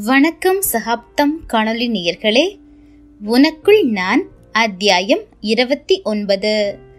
வணக்கம் சகாப்தம் காணொளி நேயர்களே, உனக்குள் நான் அத்தியாயம் 29.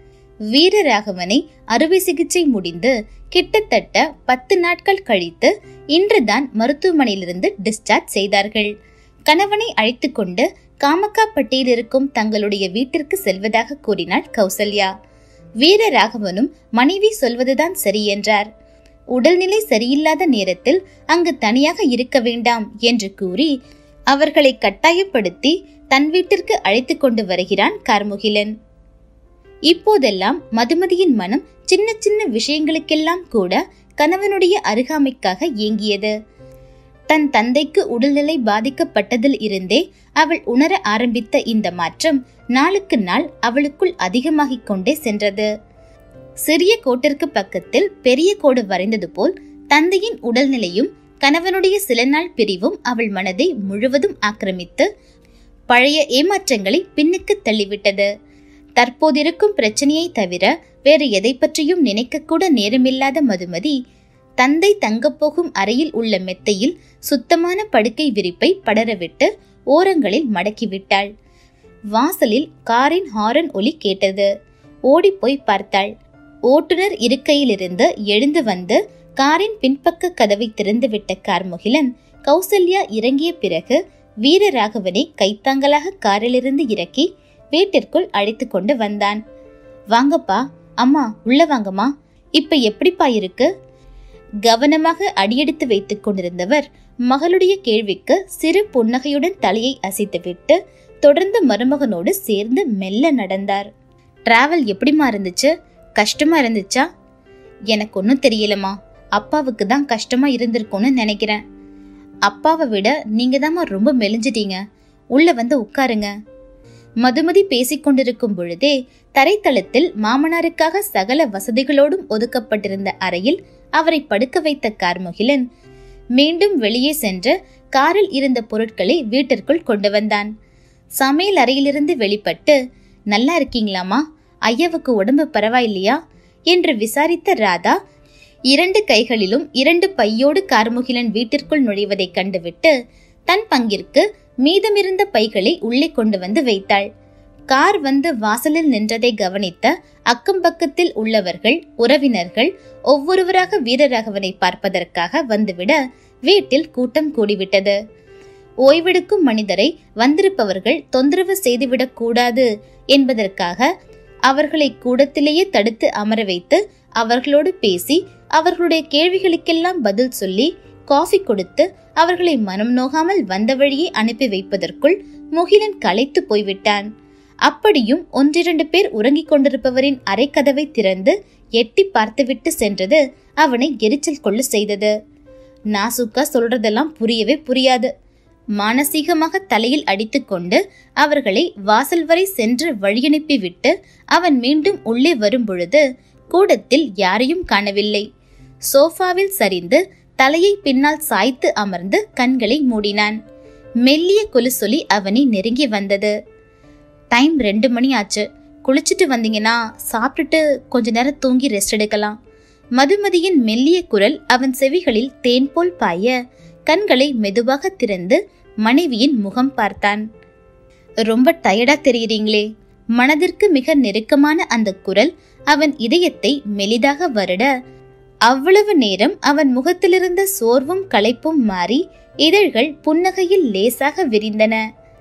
வீரராகவனை அறுவை சிகிச்சை முடிந்து கிட்டத்தட்ட 10 நாட்கள் கழித்து இன்றுதான் மருத்துவமனையிலிருந்து டிஸ்சார்ஜ் செய்தார்கள். கணவனை அழைத்து கொண்டு காமக்காப்பட்டியில் இருக்கும் தங்களுடைய வீட்டிற்கு செல்வதாக கூறினாள் கௌசல்யா. வீரராகவனும் மனைவி சொல்வதுதான் சரி என்றார். உடல்நிலை சரியில்லாத நேரத்தில் அங்கு தனியாக இருக்க வேண்டாம் என்று கூறி அவர்களை கட்டாயப்படுத்தி தன் வீட்டிற்கு அழைத்து கொண்டு வருகிறான் கார்முகிலன். இப்போதெல்லாம் மதுமதியின் மனம் சின்ன சின்ன விஷயங்களுக்கெல்லாம் கூட கணவனுடைய அருகாமைக்காக ஏங்கியது. தன் தந்தைக்கு உடல்நிலை பாதிக்கப்பட்டதில் இருந்தே அவள் உணர ஆரம்பித்த இந்த மாற்றம் நாளுக்கு நாள் அவளுக்குள் அதிகமாகிக் கொண்டே சென்றது. சிறிய கோட்டிற்கு பக்கத்தில் பெரிய கோடு வரைந்தது போல் தந்தையின் உடல்நிலையும் கணவனுடைய சில நாள் பிரிவும் அவள் மனதை முழுவதும் ஆக்கிரமித்து பழைய ஏமாற்றங்களை பின்னுக்கு தள்ளிவிட்டது. தற்போதிருக்கும் பிரச்சனையை தவிர வேறு எதை பற்றியும் நினைக்க கூட நேரமில்லாத மதுமதி தந்தை தங்கப்போகும் அறையில் உள்ள மெத்தையில் சுத்தமான படுக்கை விரிப்பை படரவிட்டு ஓரங்களில் மடக்கிவிட்டாள். வாசலில் காரின் ஹாரன் ஒலி கேட்டது. ஓடிப்போய் பார்த்தாள். ஓட்டுநர் இருக்கையிலிருந்து எழுந்து வந்து காரின் பின்பக்க கதவை திறந்துவிட்ட கார்முகிலன் கௌசல்யா இறங்கிய பிறகு வீரராகவனை கைத்தாங்கலாக காரிலிருந்து இறக்கி வீட்டிற்குள் அழைத்து கொண்டு வந்தான். வாங்கப்பா, அம்மா உள்ள வாங்கம்மா, இப்ப எப்படிப்பா இருக்கு? கவனமாக அடியெடுத்து வைத்துக் கொண்டிருந்தவர் மகளுடைய கேள்விக்கு சிறு புன்னகையுடன் தலையை அசைத்துவிட்டு தொடர்ந்து மருமகனோடு சேர்ந்து மெல்ல நடந்தார். டிராவல் எப்படிமா இருந்துச்சு? கஷ்டமா இருந்துச்சா? எனக்கு ஒன்னும் தெரியலமா, அப்பாவுக்கு தான் கஷ்டமா இருந்திருக்கும்னு நினைக்கிறேன். அப்பாவை விட நீங்க தாமா ரொம்ப மெலிஞ்சிட்டீங்க, உள்ள வந்து உட்காருங்க. மதுமதி பேசிக்கொண்டிருக்கும் பொழுதே தரைத்தளத்தில் மாமனாருக்காக சகல வசதிகளோடும் ஒதுக்கப்பட்டிருந்த அறையில் அவரை படுக்க வைத்த கார்முகிலன் மீண்டும் வெளியே சென்று காரில் இருந்த பொருட்களை வீட்டிற்குள் கொண்டு வந்தான். சமையல் அறையிலிருந்து வெளிப்பட்டு, நல்லா இருக்கீங்களாமா, ஐயாவுக்கு உடம்பு பரவாயில்லையா என்று விசாரித்த ராதா 2 கைகளிலும் 2 பையோடு கார்முகிலன் வீட்டிற்குள் நுழைவதை கண்டுவிட்டு தன் பங்கிற்கு மீதமிருந்த பைகளை உள்ளே கொண்டு வந்து வைத்தாள். கார் வந்து வாசலில் நின்றதை கவனித்த அக்கம் பக்கத்தில் உள்ளவர்கள் உறவினர்கள் ஒவ்வொருவராக வீரராகவனை பார்ப்பதற்காக வந்துவிட வீட்டில் கூட்டம் கூடிவிட்டது. ஓய்வெடுக்கும் மனிதரை வந்திருப்பவர்கள் தொந்தரவு செய்துவிடக் கூடாது என்பதற்காக அவர்களை கூடத்திலேயே தடுத்து அமர வைத்து அவர்களோடு பேசி அவர்களுடைய கேள்விகளுக்கெல்லாம் பதில் சொல்லி காஃபி கொடுத்து அவர்களை மனம் நோகாமல் வந்த வழியே அனுப்பி வைப்பதற்குள் முகிலன் களைத்து போய்விட்டான். அப்படியும் 1-2 பேர் உறங்கிக் கொண்டிருப்பவரின் அரை கதவை திறந்து எட்டி பார்த்துவிட்டு சென்றது அவனை எரிச்சல் கொள்ள செய்தது. நாசுக்கா சொல்றதெல்லாம் புரியவே புரியாது. மானசீகமாக தலையில் அடித்துக்கொண்டு அவர்களை வாசல் வரை சென்று வழியனுப்பி விட்டு அவன் மீண்டும் உள்ளே வரும் பொழுது கூடத்தில் யாரையும் காணவில்லை. சோஃபாவில் சரிந்து தலையை பின்னால் சாய்த்து அமர்ந்து கண்களை மூடினான். மெல்லிய கொலுசொலி அவனை நெருங்கி வந்தது. டைம் 2 மணி ஆச்சு, குளிச்சுட்டு வந்தீங்கன்னா சாப்பிட்டுட்டு கொஞ்ச நேரம் தூங்கி ரெஸ்ட் எடுக்கலாம். மதுமதியின் மெல்லிய குரல் அவன் செவிகளில் தேன் போல் பாய கண்களை மெதுவாக திறந்து மனைவியின் முகம் பார்த்தான். ரொம்ப டயர்டா தெரியுறீங்களே. மனதிற்கு மிக நெருக்கமான அந்த குரல் அவன் இதயத்தை மெலிதாக வருட அவ்வளவு நேரம் அவன் முகத்திலிருந்த சோர்வும் களைப்பும் மாறி இதழ்கள் புன்னகையில் லேசாக விரிந்தன.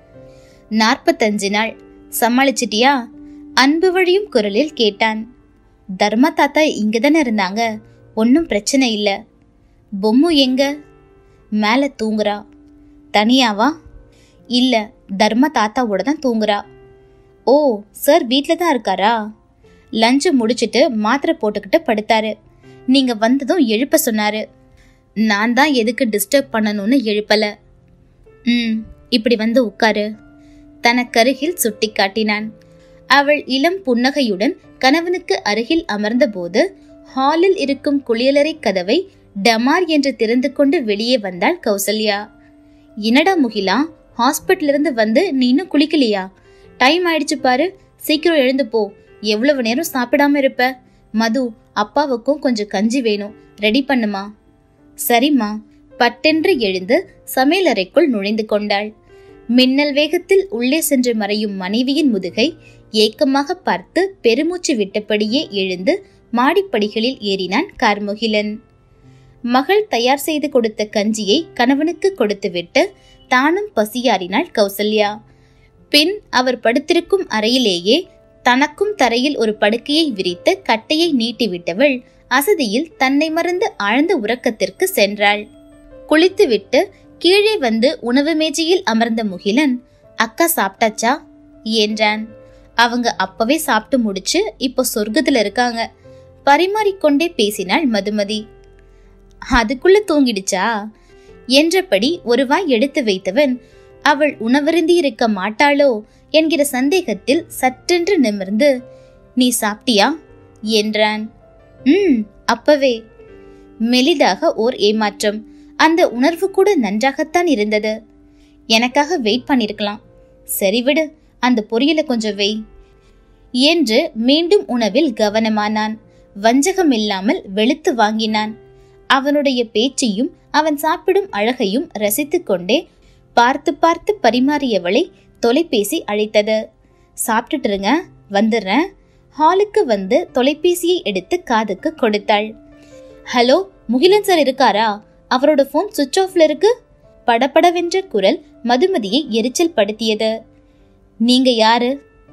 45 நாள் சமாளிச்சிட்டியா? அன்பு வழியும் குரலில் கேட்டான். தர்மா தாத்தா இங்கதானே இருந்தாங்க, ஒன்னும் பிரச்சனை இல்ல. பொம்மு எங்க? மேல தூங்குறா. தனியாவா? இல்ல, தர்மா தாத்தாவோட தான் தூங்குறா. ஓ, சார் வீட்ல தான் இருக்காரா? லஞ்சு முடிச்சிட்டு மாத்திரை போட்டுக்கிட்டு படுத்தாரு. நீங்க வந்ததும் எழுப்ப சொன்னாரு. நான் தான் எதுக்கு டிஸ்டர்ப் பண்ணணும்னு எழுப்பல. இப்படி வந்து உட்காரு. தனக்கருகில் சுட்டி காட்டினான். அவள் இளம் புன்னகையுடன் கணவனுக்கு அருகில் அமர்ந்த போது ஹாலில் இருக்கும் குளியலறை கதவை டமார் என்று திறந்து கொண்டு வெளியே வந்தாள் கௌசல்யா. என்னடா முகிலா, ஹாஸ்பிட்டல் இருந்து வந்து நீ இன்னும் குளிக்கலையா? டைம் ஆயிடுச்சு பாரு, சீக்கிரம் எழுந்து போ. எவ்வளவு நேரம் சாப்பிடாம இருப்ப? மது, அப்பாவுக்கும் கொஞ்சம் கஞ்சி வேணும், ரெடி பண்ணுமா. சரிம்மா. பட்டென்று எழுந்து சமையலறைக்குள் நுழைந்து கொண்டாள். மின்னல் வேகத்தில் உள்ளே சென்று மறையும் மனைவியின் முதுகை ஏக்கமாக பார்த்து பெருமூச்சு விட்டபடியே எழுந்து மாடிப்படிகளில் ஏறினான் கார்முகிலன். மகள் தயார் செய்து கொடுத்த கஞ்சியை கணவனுக்கு கொடுத்துவிட்டு தானும் பசியாறினாள் கௌசல்யா. பின் அவர் படுத்திருக்கும் அறையிலேயே தனக்கும் தரையில் ஒரு படுக்கையை விரித்து கட்டையை நீட்டிவிட்டவள் அசதியில் தன்னை மறந்து ஆழ்ந்த உறக்கத்திற்கு சென்றாள். குளித்துவிட்டு கீழே வந்து உணவு மேஜையில் அமர்ந்த முகிலன், அக்கா சாப்பிட்டாச்சா என்றான். அவங்க அப்பவே சாப்பிட்டு முடிச்சு இப்போ சொர்க்கத்துல இருக்காங்க. பரிமாறிக்கொண்டே பேசினாள் மதுமதி. அதுக்குள்ள தூங்கிடுச்சா என்றபடி ஒரு வாய் எடுத்து வைத்தவன் அவள் உணவருந்தி இருக்க மாட்டாளோ என்கிற சந்தேகத்தில் சற்றென்று நிமிர்ந்து, நீ சாப்பிட்டியா என்றான். அப்பவே. மெலிதாக ஓர் ஏமாற்றம். அந்த உணர்வு கூட நன்றாகத்தான் இருந்தது. எனக்காக வெயிட் பண்ணிருக்கலாம். சரி விடு, அந்த பொரியலை கொஞ்சம் வெய் என்று மீண்டும் உணவில் கவனமானான். வஞ்சகம் இல்லாமல் வெளுத்து வாங்கினான். அவனுடைய பேச்சையும் அவன் சாப்பிடும் அழகையும் ரசித்து கொண்டே பார்த்து பார்த்து பரிமாறியவளை தொலைபேசி அழைத்தது. சாப்பிட்டுட்டுருங்க, வந்துடுறேன். ஹாலுக்கு வந்து தொலைபேசியை எடுத்து காதுக்கு கொடுத்தாள். ஹலோ, முகிலன் சார் இருக்காரா? அவரோட போன் சுவிட்ச் ஆஃப்ல இருக்கு. படபடவென்ற குரல் மதுமதியை எரிச்சல் படுத்தியது. நீங்க யாரு?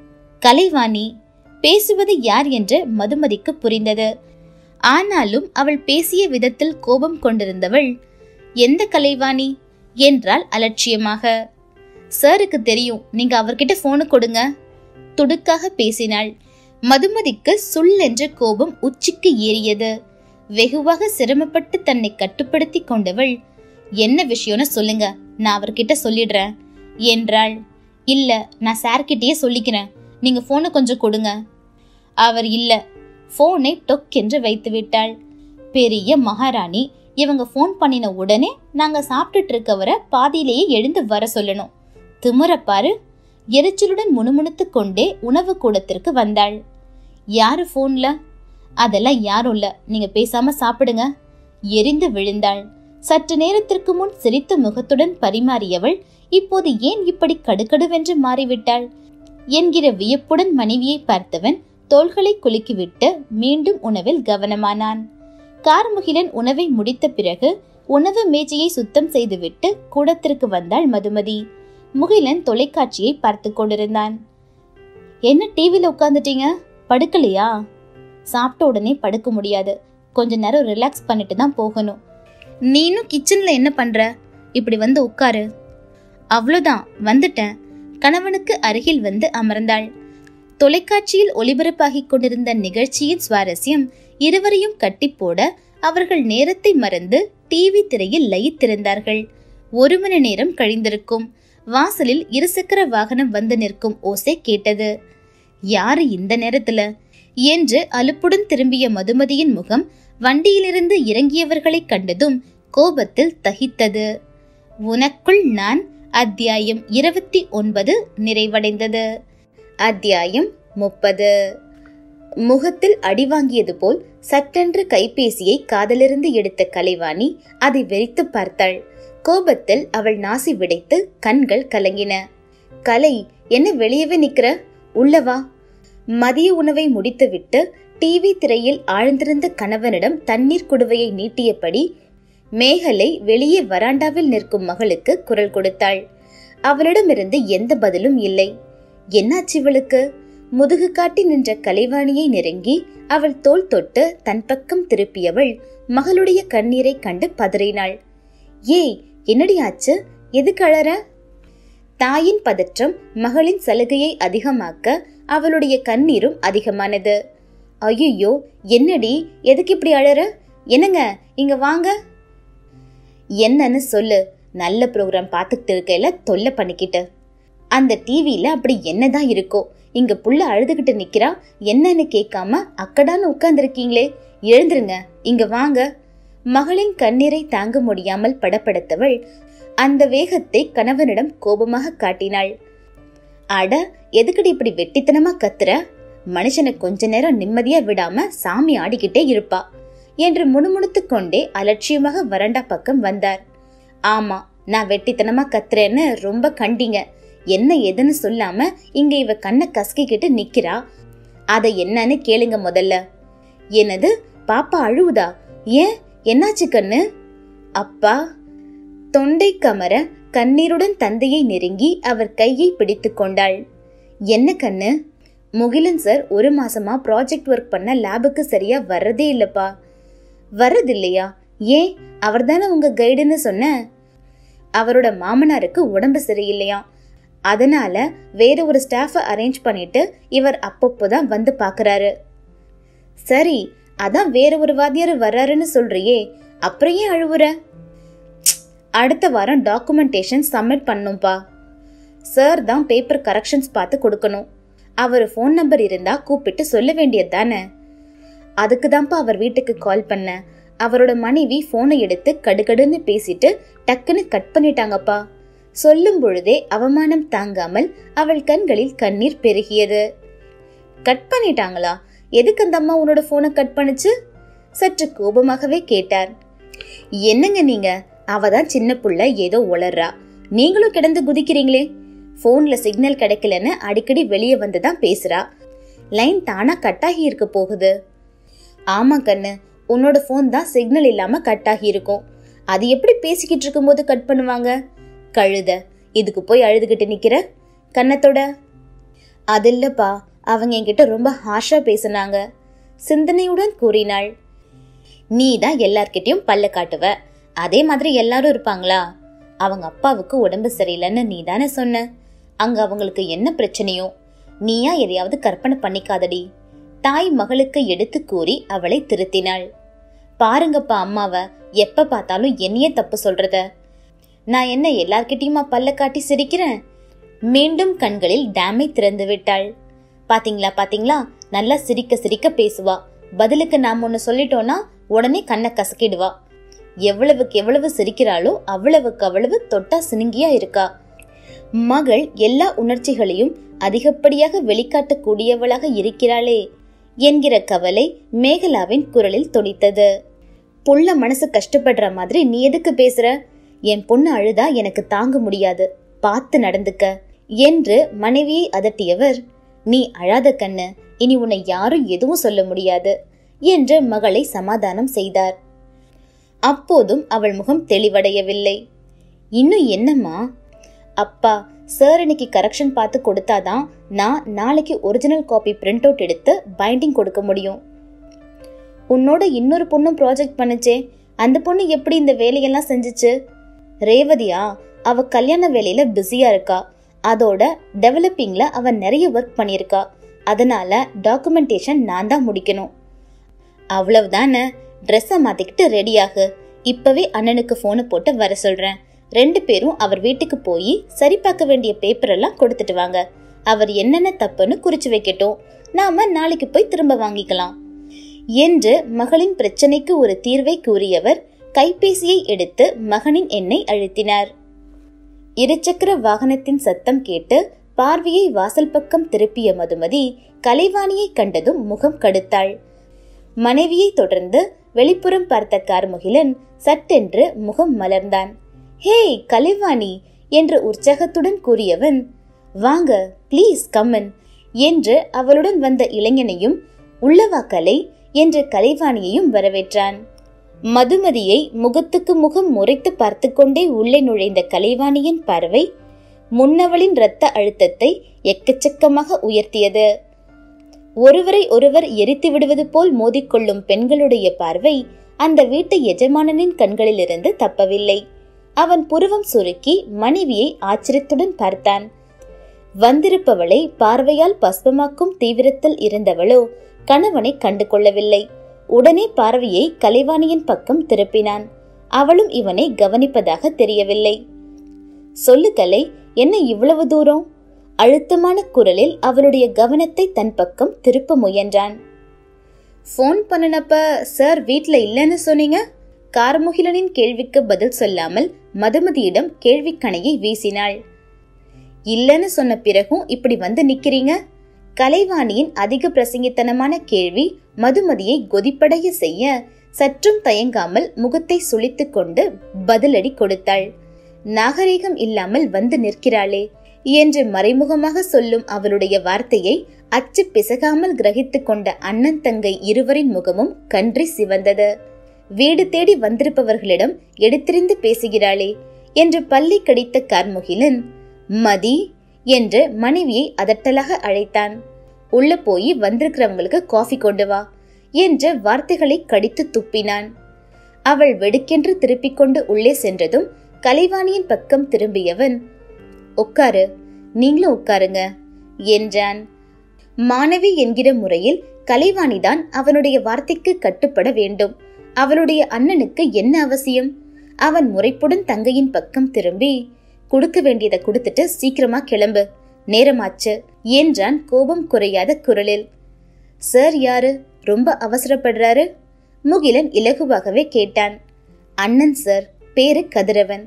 கலைவாணி. பேசுவது யார் என்று மதுமதிக்கு புரிந்தது. ஆனாலும் அவள் பேசிய விதத்தில் கோபம் கொண்டிருந்தவள், எந்த கலைவாணி என்றாள் அலட்சியமாக. சாருக்கு தெரியும், நீங்க அவர்கிட்ட போனு கொடுங்க. துடுக்காக பேசினாள். மதுமதிக்கு சுள் என்ற கோபம் உச்சிக்கு ஏறியது. வெகுவாக சிரமப்பட்டு தன்னை கட்டுப்படுத்தி கொண்டவள், என்ன விஷயம்னு சொல்லுங்க, நான் அவர்கிட்ட சொல்லிடுறேன் என்றாள். இல்ல, நான் சார்கிட்டயே சொல்லிக்கிறேன், நீங்க போனை கொஞ்சம் கொடுங்க. அவர் இல்ல. போனை டொக்கென்று வைத்து விட்டாள். பெரிய மகாராணி, இவங்க போன் பண்ணின உடனே நாங்க சாப்பிட்டுட்டு இருக்கவரை பாதியிலேயே எழுந்து வர சொல்லணும். திமுறப்பாரு. எரிச்சலுடன் முணுமுணுத்து கொண்டே உணவு கூடத்திற்கு வந்தாள். யாரு போன்ல? அதெல்லாம் யாரும் இல்ல, நீங்க பேசாம சாப்பிடுங்க. எரிந்து விழுந்தாள். சற்று நேரத்திற்கு முன் சிரித்த முகத்துடன் பரிமாறியவள் இப்போது ஏன் இப்படி கடுகடுவென்று மாறிவிட்டாள் என்கிற வியப்புடன் மனைவியை பார்த்தவன் தோள்களை குலுக்கிவிட்டு மீண்டும் உணவில் கவனமானான். கார்முகிலன் உணவை முடித்த பிறகு உணவு மேஜையை சுத்தம் செய்துவிட்டு கூடத்திற்கு வந்தாள் மதுமதி. முகிலன் தொலைக்காட்சியை பார்த்து கொண்டிருந்தான். என்ன டிவில உட்கார்ந்துட்டீங்க, படுக்கலையா? சாப்பிட்ட உடனே படுக்க முடியாது, கொஞ்ச நேரம் ரிலாக்ஸ் பண்ணிட்டு தான் போகணும். நீனும் கிச்சன்ல என்ன பண்ற? இப்படி வந்து உட்காரு. அவ்வளவுதான், வந்துட்டேன். கணவனுக்கு அருகில் வந்து அமர்ந்தாள். தொலைக்காட்சியில் ஒளிபரப்பாகிக் கொண்டிருந்த நிகழ்ச்சியின் சுவாரஸ்யம் இருவரையும் கட்டி போட அவர்கள் நேரத்தை மறந்து டிவி திரையில் லயித்திருந்தார்கள். 1 மணி நேரம் கழிந்திருக்கும். வாசலில் இருசக்கர வாகனம் வந்து நிற்கும் ஓசை கேட்டது. யாரு இந்த நேரத்துல என்று அலுப்புடன் திரும்பிய மதுமதியின் முகம் வண்டியிலிருந்து இறங்கியவர்களை கண்டதும் கோபத்தில் தகித்தது. உனக்குள் நான் அத்தியாயம் 29 நிறைவடைந்தது. அத்தியாயம் 30. முகத்தில் அடிவாங்கியது போல் சட்டென்று கைபேசியை காதலிருந்து எடுத்த கலைவாணி அதை வெறித்து பார்த்தாள். கோபத்தில் அவள் நாசி விடைத்து கண்கள் கலங்கின. கலை, என்ன வெளியவே நிக்கிற? உள்ளவா. மதிய உணவை முடித்துவிட்டு டிவி திரையில் ஆழ்ந்திருந்த கணவனிடம் தண்ணீர் குடுவையை நீட்டியபடி மேகலை வெளியே வராண்டாவில் நிற்கும் மகளுக்கு குரல் கொடுத்தாள். அவளிடமிருந்து எந்த பதிலும் இல்லை. என்னாச்சிவளுக்கு? முதுகு காட்டி நின்ற கலைவாணியை நெருங்கி அவள் தோள் தொட்டு தன் பக்கம் திருப்பியவள் மகளுடைய கண்ணீரை கண்டு பதறினாள். ஏய், என்னடி ஆச்சு? எதுக்கு அழற? தாயின் பதற்றம் மகளின் சலுகையை அதிகமாக்க அவளுடைய கண்ணீரும் அதிகமானது. ஐயோ, என்னடி, எதுக்கு இப்படி அழற? என்னங்க, இங்க வாங்க. என்னன்னு சொல்லு. நல்ல ப்ரோக்ராம் பார்த்துக்கிட்டு இருக்கையில தொல்லை பண்ணிக்கிட்டு. அந்த டிவியில அப்படி என்னதான் இருக்கோ? இங்க புள்ள அழுதுகிட்டு நிக்கிறா, என்னன்னு கேட்காம அக்கடான்னு உட்கார்ந்துருக்கீங்களே, எழுந்துருங்க, இங்க வாங்க. மகளின் கண்ணீரை தாங்க முடியாமல் படப்படுத்தவள் அந்த வேகத்தை கணவனிடம் கோபமாக காட்டினாள். அட, எதுக்கடி இப்படி வெட்டித்தனமா கத்துற? மனுஷனை கொஞ்ச நேரம் நிம்மதியா விடாம சாமி ஆடிக்கிட்டே இருப்பா என்று முணுமுணுத்து கொண்டே அலட்சியமாக வரண்டா பக்கம் வந்தார். ஆமா, நான் வெட்டித்தனமா கத்துறேன்னு ரொம்ப கண்டிங்க. என்ன எதுன்னு சொல்லாம இங்க இவ கண்ணை கசக்கிக்கிட்டு நிக்கிறா. அத என்னன்னு கேளுங்க முதல்ல. என்னது, பாப்பா அழுவுதா? ஏன், என்னாச்சு கண்ணு? அப்பா. தொண்டை கமர கண்ணீருடன் தந்தையை நெருங்கி அவர் கையை பிடித்து கொண்டாள். என்ன கண்ணு? முகிலன் சார் 1 மாசமா ப்ராஜெக்ட் ஒர்க் பண்ண லேபுக்கு சரியா வர்றதே இல்லப்பா. வர்றதில்லையா? ஏன், அவர் தானே உங்க கைடுன்னு சொன்ன. அவரோட மாமனாருக்கு உடம்பு சரியில்லையா, அதனால வேற ஒரு ஸ்டாஃபை அரேஞ்ச் பண்ணிட்டு இவர் அப்பப்போதான் வந்து பாக்குறாரு. சரி, அதான் வேற ஒரு வாத்தியார் வர்றாருன்னு சொல்றியே, அப்புறம் ஏன் அழுவுற? அடுத்த வாரம் டாக்குமெண்டேஷன் சப்மிட் பண்ணும்பா. சார் தான் பேப்பர் கரெக்ஷன்ஸ் பார்த்து கொடுக்கணும். அவர் ஃபோன் நம்பர் இருந்தா கூப்பிட்டு சொல்ல வேண்டியது தானே. அதுக்கு தான்ப்பா அவர் வீட்டுக்கு கால் பண்ண. அவரோட மனைவி போனை எடுத்து கடுகடுன்னு பேசிட்டு டக்குன்னு கட் பண்ணிட்டாங்கப்பா. சொல்லும் பொழுதே அவமானம் தாங்காமல் அவள் கண்களில் கண்ணீர் பெருகியது. கட் பண்ணிட்டாங்களா? எதுக்கு அந்த அம்மா உன்னோட போனை கட் பண்ணுச்சு? சற்று கோபமாகவே கேட்டார். என்னங்க நீங்க, அவதான் சின்ன புள்ள ஏதோ உளறா, நீங்களும் கிடந்து குதிக்கிறீங்களே. போன்ல சிக்னல் கிடைக்கலன்னு அடிக்கடி வெளியே வந்துதான் பேசுறா. லைன் தானா கட் ஆகி இருக்க போகுது. ஆமா கண்ணு, உன்னோட போன் தான் சிக்னல் இல்லாம கட் ஆகி இருக்கும். அது எப்படி பேசிக்கிட்டு இருக்கும் போது கட் பண்ணுவாங்க? கழுத, இதுக்கு போய் அழுதுகிட்டு நிக்கிற கண்ணத்தோட. அது இல்லப்பா, அவங்க என்கிட்ட ரொம்ப ஹார்ஷா பேசினாங்க. சிந்தனையுடன் கூறினாள். நீ தான் எல்லார்கிட்டயும் பல்ல காட்டுவ, அதே மாதிரி எல்லாரும் இருப்பாங்களா? அவங்க அப்பாவுக்கு உடம்பு சரியில்லைன்னு நீ தானே சொன்ன. அங்க அவங்களுக்கு என்ன பிரச்சனையோ? நீயா எதையாவது கற்பனை பண்ணிக்காதடி. தாய் மகளுக்கு எடுத்து கூறி அவளை திருத்தினாள். பாருங்கப்பா அம்மாவ, எப்ப பார்த்தாலும் என்னையே தப்பு சொல்றத. நான் என்ன எல்லார்கிட்டயுமா பல்ல காட்டி சிரிக்கிறேன்? மீண்டும் கண்களில் டேமை திறந்து விட்டாள். பாத்தீங்களா பாத்தீங்களா, நல்லா சிரிக்க சிரிக்க பேசுவா. பதிலுக்கு நாம் ஒன்னு சொல்லிட்டோம்னா உடனே கண்ணை கசக்கிடுவா. எவ்வளவுக்கு எவ்வளவு சிரிக்கிறாளோ அவ்வளவுக்கு அவ்வளவு தொட்டா சினுங்கியா இருக்கா. மகள் எல்லா உணர்ச்சிகளையும் அதிகப்படியாக வெளிக்காட்டக்கூடியவளாக இருக்கிறாளே என்கிற கவலை மேகலாவின் குரலில் தொனித்தது. புள்ள மனசு கஷ்டப்படுற மாதிரி நீ எதுக்கு பேசுற? என் பொண்ணு அழுதா எனக்கு தாங்க முடியாது, பார்த்து நடந்துக்க என்று மனைவியை அதட்டியவர், நீ அழாத கண்ணு, இனி உன்னை யாரும் எதுவும் சொல்ல முடியாது என்று மகளை சமாதானம் செய்தார். அப்போதும் அவள் முகம் தெளிவடையவில்லை. இன்னும் என்னம்மா? அப்பா, சார் இன்னைக்கு கரெக்ஷன் பார்த்து கொடுத்தாதான் நான் நாளைக்கு ஒரிஜினல் காப்பி பிரிண்ட் அவுட் எடுத்து பைண்டிங் கொடுக்க முடியும். உன்னோட இன்னொரு பொண்ணும் ப்ராஜெக்ட் பண்ணுச்சே, அந்த பொண்ணு எப்படி இந்த வேலையெல்லாம் செஞ்சுச்சு? ரேவதியா? அவ கல்யாண வேலையில பிஸியா இருக்கா. அதோட டெவலப்பிங்ல அவ நிறைய ஒர்க் பண்ணிருக்கா. அதனால டாக்குமெண்டேஷன் நான் தான் முடிக்கணும். அவ்வளவுதானே, ட்ரெஸ்ஸை மாத்திக்கிட்டு ரெடியாகு. இப்பவே அண்ணனுக்கு போனை போட்டு வர சொல்றேன். 2 பேரும் அவர் வீட்டுக்கு போய் சரி பார்க்க வேண்டிய பேப்பர் எல்லாம் கொடுத்துட்டு வாங்க. அவர் என்னென்ன தப்புன்னு குறிச்சு வைக்கட்டும், நாம நாளைக்கு போய் திரும்ப வாங்கிக்கலாம் என்று மகளின் பிரச்சனைக்கு ஒரு தீர்வை கூறியவர் கைபேசியை எடுத்து மகனின் எண்ணை அழுத்தினார். 2 சக்கர வாகனத்தின் சத்தம் கேட்டு பார்வையை வாசல் பக்கம் திருப்பிய மதுமதி கலைவாணியை கண்டதும் முகம் கடுத்தாள். மனைவியை தொடர்ந்து வெளிப்புறம் பார்த்த கார்முகிலன் சட்டென்று முகம் மலர்ந்தான். ஹே கலைவாணி என்று உற்சாகத்துடன் கூறியவன், வாங்க ப்ளீஸ் கம்மன் என்று அவளுடன் வந்த இளைஞனையும் உள்ளவா கலை என்று கலைவாணியையும் வரவேற்றான். மதுமதியை முகத்துக்கு முகம் முறைத்து பார்த்து கொண்டே உள்ளே நுழைந்த கலைவாணியின் பார்வை முன்னவளின் இரத்த அழுத்தத்தை எக்கச்சக்கமாக உயர்த்தியது. ஒருவரை ஒருவர் எரித்து விடுவது போல் மோதிக்கொள்ளும் பெண்களுடைய பார்வை அந்த வீட்டு எஜமானனின் கண்களிலிருந்து தப்பவில்லை. அவன் புருவம் சுருக்கி மனைவியை ஆச்சரியத்துடன் பார்த்தான். வந்திருப்பவளை பார்வையால் பஸ்பமாக்கும் தீவிரத்தில் இருந்தவளோ கணவனை கண்டு கொள்ளவில்லை. உடனே பார்வையை கலைவாணியின் பக்கம் திருப்பினான். அவளும் இவனை கவனிப்பதாக தெரியவில்லை. சொல்லு கலை, என்ன இவ்வளவு தூரம்? அழுத்தமான குரலில் அவளுடைய கவனத்தை தன் பக்கம் திருப்ப முயன்றான். போன் பண்ணினப்ப சார் வீட்ல இல்லைன்னு சொன்னீங்க. கார்முகிலனின் கேள்விக்கு பதில் சொல்லாமல் மதுமதியிடம் கேள்விக்கணையை வீசினாள். இல்லன்னு சொன்ன பிறகும் இப்படி வந்து நிக்கிறீங்க? கலைவாணியின் அதிக பிரசங்கித்தனமான கேள்வி மதுமதியை கொதிப்படைய செய்ய சற்றும் தயங்காமல் முகத்தை சுளித்துக் கொண்டு பதிலடி கொடுத்தாள். நாகரீகம் இல்லாமல் வந்து நிற்கிறாளே என்று மறைமுகமாக சொல்லும் அவளுடைய வார்த்தையை அச்சு பிசகாமல் கிரகித்துக் கொண்ட அண்ணன் தங்கை இருவரின் முகமும் கன்றி சிவந்தது. வீடு தேடி வந்திருப்பவர்களிடம் எடுத்திருந்து பேசுகிறாளே என்று பல்லை கடித்த கார்முகிலன் மதி என்று மனைவியை அதட்டலாக அழைத்தான். உள்ள போய் வந்திருக்கிறவங்களுக்கு காஃபி கொண்டு வா என்ற வார்த்தைகளை கடித்து துப்பினான். அவள் வெடுக்கென்று திருப்பிக் கொண்டு உள்ளே சென்றதும் கலைவாணியின் பக்கம் திரும்பியவன், உட்காரு, நீங்களும் உட்காருங்க என்றான். மாணவி என்கிற முறையில் கலைவாணிதான் அவனுடைய வார்த்தைக்கு கட்டுப்பட வேண்டும். அவளுடைய அண்ணனுக்கு என்ன அவசியம்? அவன் முறைப்புடன் தங்கையின் பக்கம் திரும்பி, கொடுக்க வேண்டியதை கொடுத்துட்டு சீக்கிரமா கிளம்பு, நேரமாச்சு என்றான் கோபம் குறையாத குரலில். சார் யாரு, ரொம்ப அவசரப்படுறாரு? முகிலன் இலகுவாகவே கேட்டான். அண்ணன் சார், பேரு கதிரவன்.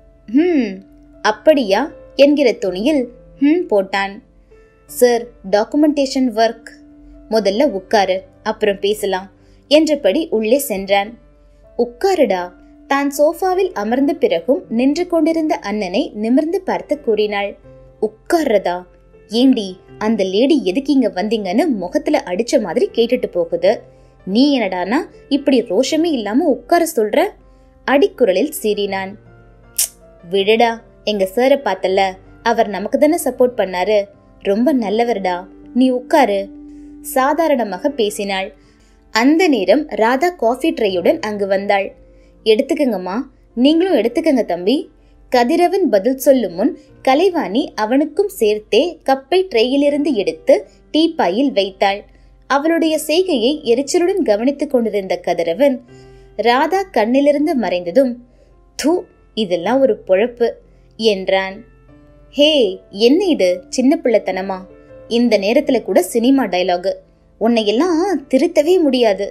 அப்படியா என்கிற துணியில் போட்டான். Sir, documentation work. முதல்ல உட்காரு, அப்புறம் பேசலாம் என்றபடி உள்ளே சென்றான். உட்காருடா. தான் சோஃபாவில் அமர்ந்த பிறகும் நின்று கொண்டிருந்த அண்ணனை நிமிர்ந்து பார்த்து கூறினாள். உட்கார்றதா? ஏண்டி, அந்த லேடி எதுக்கு இங்க வந்தீங்கன்னு முகத்துல அடிச்ச மாதிரி கேட்டுட்டு போகுது. நீ என்னடானா இப்படி ரோஷமே இல்லாம உட்கார சொல்ற? அடிக்குரலில் சீறினான். விடுடா, எங்க சார பார்த்தல, அவர் நமக்கு தானே சப்போர்ட் பண்ணாரு. ரொம்ப நல்லவர்டா, நீ உட்காரு சாதாரணமாக பேசினாள். அந்த நேரம் ராதா காஃபி ட்ரேயுடன் அங்கு வந்தாள். எடுத்துக்கங்கம்மா, நீங்களும் எடுத்துக்கங்க தம்பி. கதிரவன் பதில் சொல்லும் முன் கலைவாணி அவனுக்கும் சேர்த்தே கப்பை ட்ரேயிலிருந்து எடுத்து டீப்பாயில் வைத்தாள். அவளுடைய செய்கையை எரிச்சலுடன் கவனித்துக் கொண்டிருந்த கதிரவன் ராதா கண்ணிலிருந்து மறைந்ததும், தூ, இதெல்லாம் ஒரு பொழப்பு என்றான். ஹே, என்ன இது சின்ன பிள்ளைத்தனமா? இந்த நேரத்துல கூட சினிமா டயலாக். உன்னையெல்லாம் திருத்தவே முடியாது.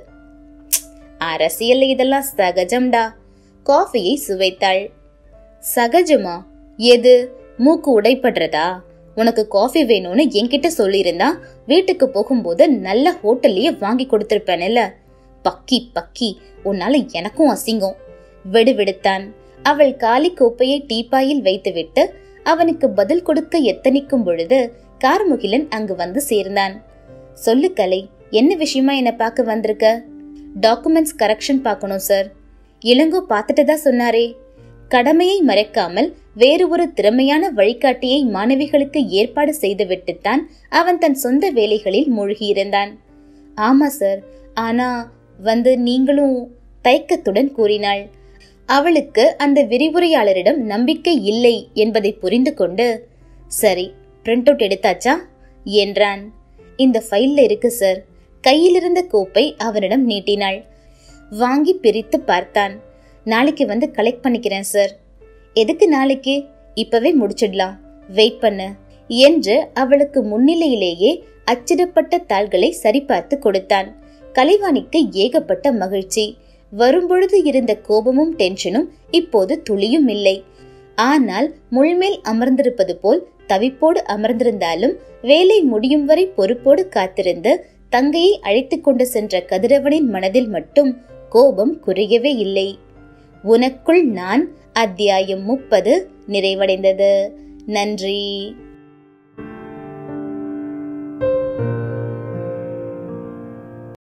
அரசியல் இதெல்லாம் சகஜம்டா. காஃபியை சுவைத்தாள். சகஜமா? எது, மூக்கு உடைப்படுறதா? உனக்கு காஃபி வேணும்னு என்கிட்ட சொல்லியிருந்தா வீட்டுக்கு போகும்போது நல்ல ஹோட்டல்லையே வாங்கி கொடுத்திருப்பேன்ல. பக்கி பக்கி, உன்னால எனக்கும் அசிங்கம். வெடுவெடுத்தான். அவள் காலி கோப்பையை டீப்பாயில் வைத்துவிட்டு அவனுக்கு பதில் கொடுக்க எத்தனிக்கும் பொழுது கார்முகிலன் அங்கு வந்து சேர்ந்தான். சொல்லு கலை, என்ன விஷயமா என்ன பார்க்க வந்திருக்க? டாக்குமெண்ட்ஸ் கரெக்ஷன் பார்க்கணும் சார். இளங்கோ பார்த்துட்டு தான் சொன்னாரே. கடமையை மறைக்காமல் வேறு ஒரு திறமையான வழிகாட்டியை மாணவிகளுக்கு ஏற்பாடு செய்துவிட்டுத்தான் அவன் தன் சொந்த வேலைகளில் மூழ்கியிருந்தான். ஆமா சார், ஆனா வந்து நீங்களும் தயக்கத்துடன் கூறினாள். அவளுக்கு அந்த விரிவுரையாளரிடம் நம்பிக்கை இல்லை என்பதை புரிந்து கொண்டு, சரி, பிரிண்ட் அவுட் எடுத்தாச்சா என்றான். இந்த ஃபைல்ல இருக்கு சார். கையிலிருந்த கோப்பை அவனிடம் நீட்டினாள். வாங்கி பிரித்து பார்த்தான். நாளைக்கு வந்து கலெக்ட் பண்ணிக்கிறேன் சார். எதுக்கு நாளைக்கு? இப்பவே முடிச்சிடலாம், வெயிட் பண்ணு என்று அவளுக்கு முன்னிலையிலேயே அச்சிடப்பட்ட தாள்களை சரிபார்த்து கொடுத்தான். கலைவாணிக்கு ஏகப்பட்ட மகிழ்ச்சி. வரும்பொழுது இருந்த கோபமும் டென்ஷனும் இப்போது துளியும் இல்லை. ஆனால் முள்மேல் அமர்ந்திருப்பது போல் தவிப்போடு அமர்ந்திருந்தாலும் வேலை முடியும் வரை பொறுப்போடு காத்திருந்து தங்கையை அழைத்துக் கொண்டு சென்ற கதிரவனின் மனதில் மட்டும் கோபம் குறையவே இல்லை. உனக்குள் நான் அத்தியாயம் 30 நிறைவடைந்தது. நன்றி.